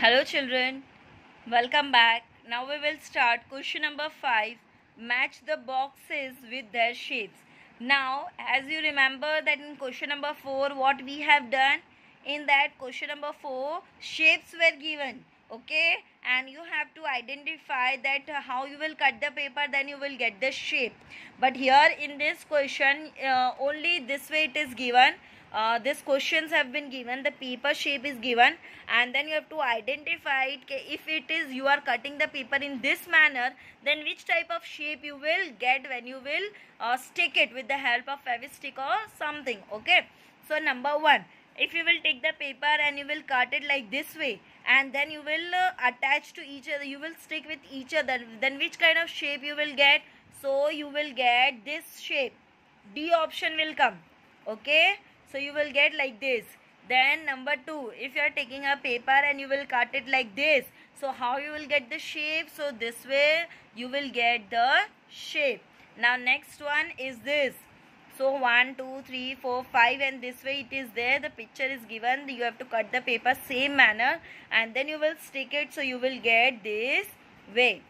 Hello children, welcome back. Now we will start question number 5. Match the boxes with their shapes. Now as you remember that in question number 4 what we have done, in that question number 4 shapes were given, okay, and you have to identify that how you will cut the paper, then you will get the shape. But here in this question only this way it is given. These questions have been given, the paper shape is given, and then you have to identify it. If it is you are cutting the paper in this manner, then which type of shape you will get when you will stick it with the help of fevistick or something. Okay, so number 1, if you will take the paper and you will cut it like this way, and then you will attach to each other, you will stick with each other, then which kind of shape you will get? So you will get this shape, D option will come. Okay, so you will get like this. Then number 2, if you are taking a paper and you will cut it like this, so how you will get the shape? So this way you will get the shape. Now next one is this. So 1 2 3 4 5, and this way it is there, the picture is given. You have to cut the paper same manner and then you will stick it, so you will get this way.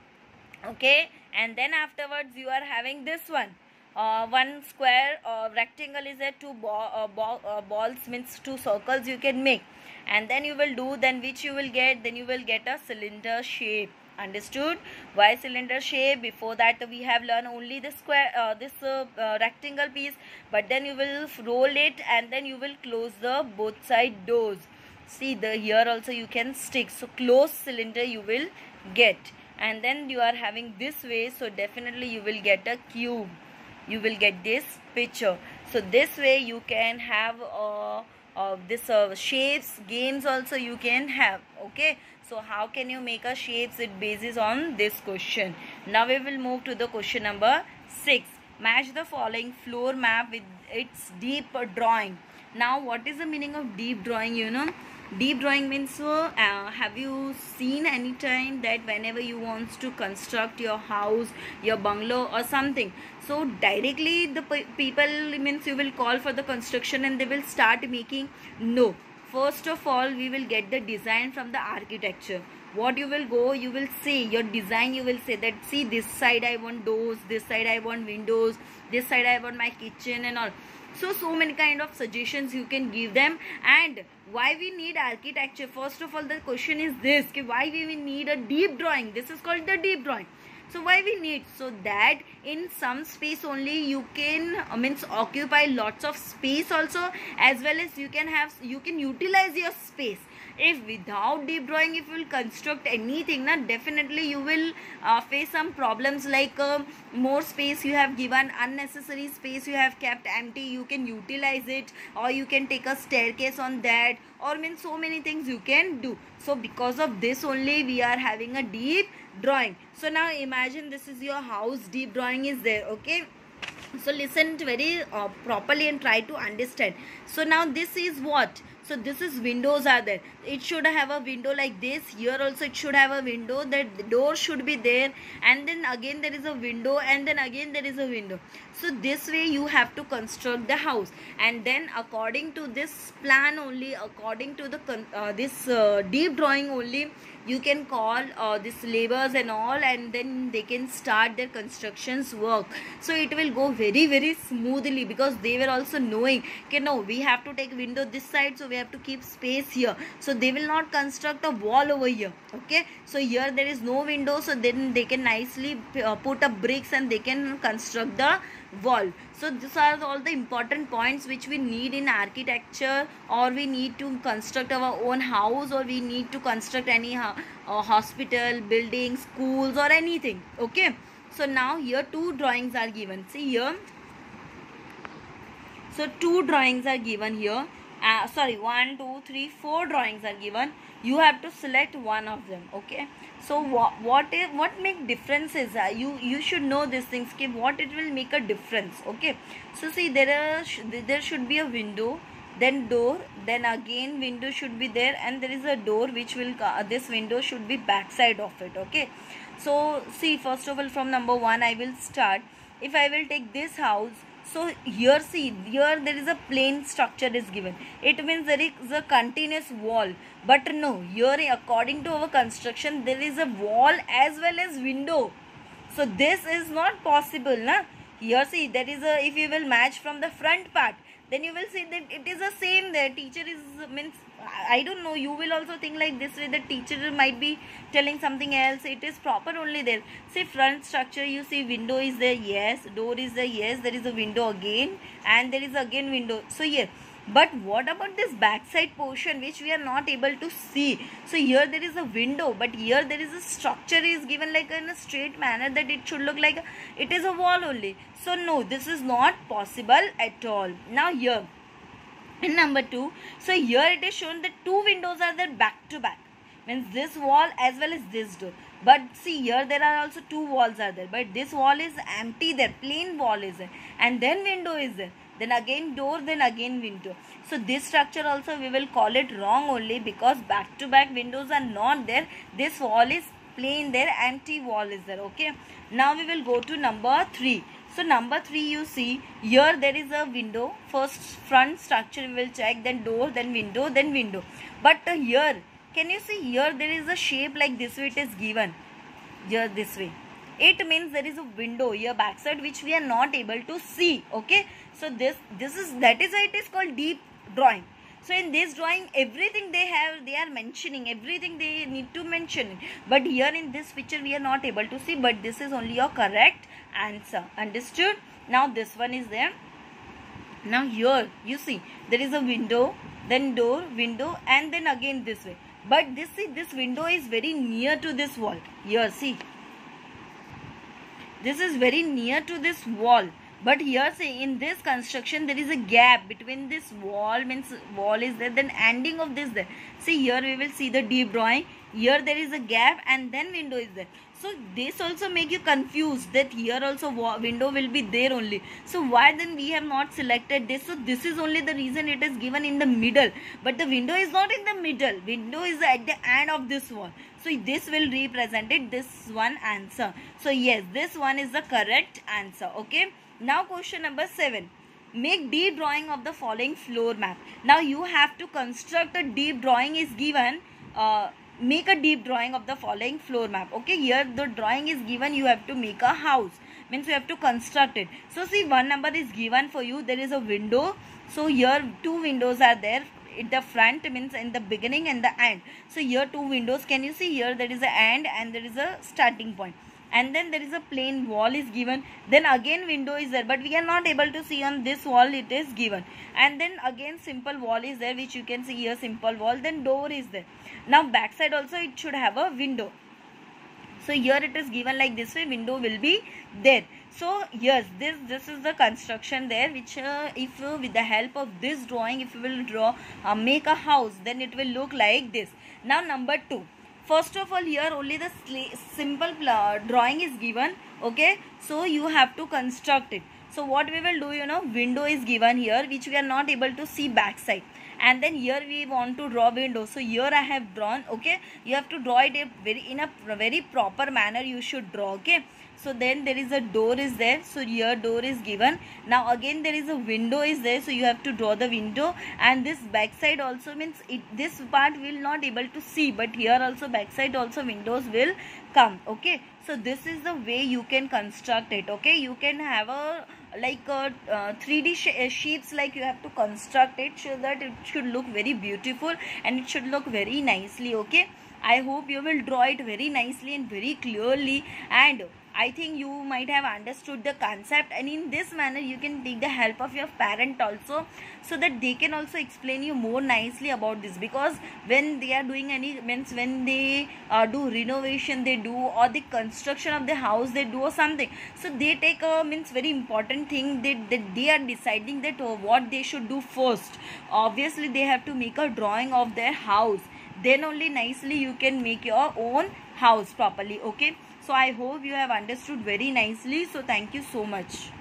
Okay, and then afterwards you are having this one. One square rectangle is there, two balls means two circles you can make, and then you will do, then which you will get, then you will get a cylinder shape. Understood? Why cylinder shape? Before that we have learned only the square, rectangle piece, but then you will roll it and then you will close the both side doors. See, the here also you can stick, so closed cylinder you will get, and then you are having this way, so definitely you will get a cube. You will get this picture. So this way you can have this shapes games also you can have. Okay, so how can you make a shapes? It bases on this question. Now we will move to the question number 6. Match the following floor map with its deep drawing. Now what is the meaning of deep drawing? You know, deep drawing means have you seen any time that whenever you want to construct your house, your bungalow or something, so directly the people means you will call for the construction and they will start making? No, first of all we will get the design from the architecture. What you will go, you will say your design, you will say that see, this side I want doors, this side I want windows, this side I want my kitchen and all. So many kind of suggestions you can give them. And why we need architecture? First of all the question is this, why we need a deep drawing? This is called the deep drawing. So why we need? So that in some space only you can means occupy lots of space also, as well as you can utilize your space. If without deep drawing, if you will construct anything, na, definitely you will face some problems, like more space you have given, unnecessary space you have kept empty, you can utilize it, or you can take a staircase on that, or means so many things you can do. So because of this only we are having a deep drawing. So now imagine this is your house, deep drawing is there. Okay, so listen very properly and try to understand. So now this is what? So this is windows are there. It should have a window like this. Here also it should have a window. That the door should be there, and then again there is a window, and then again there is a window. So this way you have to construct the house, and then according to this plan only, according to the deep drawing only, you can call this laborers and all, and then they can start their constructions work. So it will go very smoothly, because they were also knowing, okay, no, we have to take window this side, so we have to keep space here. So they will not construct a wall over here. Okay, so here there is no window, so then they can nicely put up bricks and they can construct the wall. So these are all the important points which we need in architecture, or we need to construct our own house, or we need to construct any hospital, building, schools or anything. Okay, so now here two drawings are given. See here, so two drawings are given here. 1 2 3 4 drawings are given. You have to select one of them. Okay, so what make differences? You should know these things, what it will make a difference. Okay, so see, there should be a window, then door, then again window should be there, and there is a door which will this window should be back side of it. Okay, so see, first of all from number 1 I will start. If I will take this house, So here see, here there is a plain structure is given. It means there is a continuous wall. But no, here according to our construction there is a wall as well as window. So this is not possible, na? Here see, there is a, if you will match from the front part, then you will see that it is the same there. Teacher is, means, I don't know, you will also think like this way, the teacher might be telling something else. It is proper only there. See, front structure, you see window is there, yes. Door is there, yes. There is a window again, and there is again window. So here, but what about this backside portion which we are not able to see? So here there is a window, but here there is a structure is given like in a straight manner that it should look like it is a wall only. So no, this is not possible at all. Now here in number 2, so here it is shown that 2 windows are there back to back, means this wall as well as this door. But see, here there are also 2 walls are there, but this wall is empty there, plain wall is there, and then window is there, then again door, then again window. So this structure also we will call it wrong only, because back to back windows are not there. This wall is plain there, empty wall is there. Okay, now we will go to number 3. So number 3, you see here there is a window. First front structure we will check, then door, then window, then window. But here, can you see here there is a shape like this way it is given, here this way. It means there is a window here backside which we are not able to see. Okay, so that is why it is called deep drawing. So in this drawing, everything they are mentioning, everything they need to mention. But here in this picture we are not able to see, but this is only your correct answer. Understood? Now this one is there. Now here you see there is a window, then door, window, and then again this way. But this, see, this window is very near to this wall. Here see, this is very near to this wall. But here see, in this construction there is a gap between this wall, means wall is there, then ending of this there. See, here we will see the deep drawing. Here there is a gap and then window is there. So this also make you confused that here also window will be there only. So why then we have not selected this? So this is only the reason it is given in the middle. But the window is not in the middle. Window is at the end of this wall. So this will represent it, this one answer. So yes, this one is the correct answer. Okay. Now question number 7. Make deep drawing of the following floor map. Now you have to construct a deep drawing is given. Make a deep drawing of the following floor map. Okay, here the drawing is given, you have to make a house, means you have to construct it. So see, one number is given for you, there is a window. So here 2 windows are there in the front, means in the beginning and the end. So here 2 windows, can you see here there is a end and there is a starting point. And then there is a plain wall is given, then again window is there, but we are not able to see on this wall it is given. And then again simple wall is there, which you can see here, simple wall, then door is there. Now backside also it should have a window. So here it is given like this way, window will be there. So yes, this is the construction there, which if with the help of this drawing, if you will draw make a house, then it will look like this. Now number 2. First of all, here only the simple drawing is given. Okay, so you have to construct it. So what we will do, you know, window is given here, which we are not able to see backside. And then here we want to draw window. So here I have drawn. Okay, you have to draw it in a very proper manner. You should draw. Okay. So then there is a door is there. So here door is given. Now again there is a window is there. So you have to draw the window. And this backside also means this part will not able to see. But here also backside also windows will come. Okay. So this is the way you can construct it. Okay. You can have a like 3D sheets, like you have to construct it so that it should look very beautiful and it should look very nicely. Okay. I hope you will draw it very nicely and very clearly, and I think you might have understood the concept, and in this manner you can take the help of your parent also, so that they can also explain you more nicely about this. Because when they are doing when they do renovation they do, or the construction of the house they do or something, so they take a very important thing that they are deciding that what they should do first. Obviously they have to make a drawing of their house, then only nicely you can make your own house properly. Okay, so I hope you have understood very nicely. So thank you so much.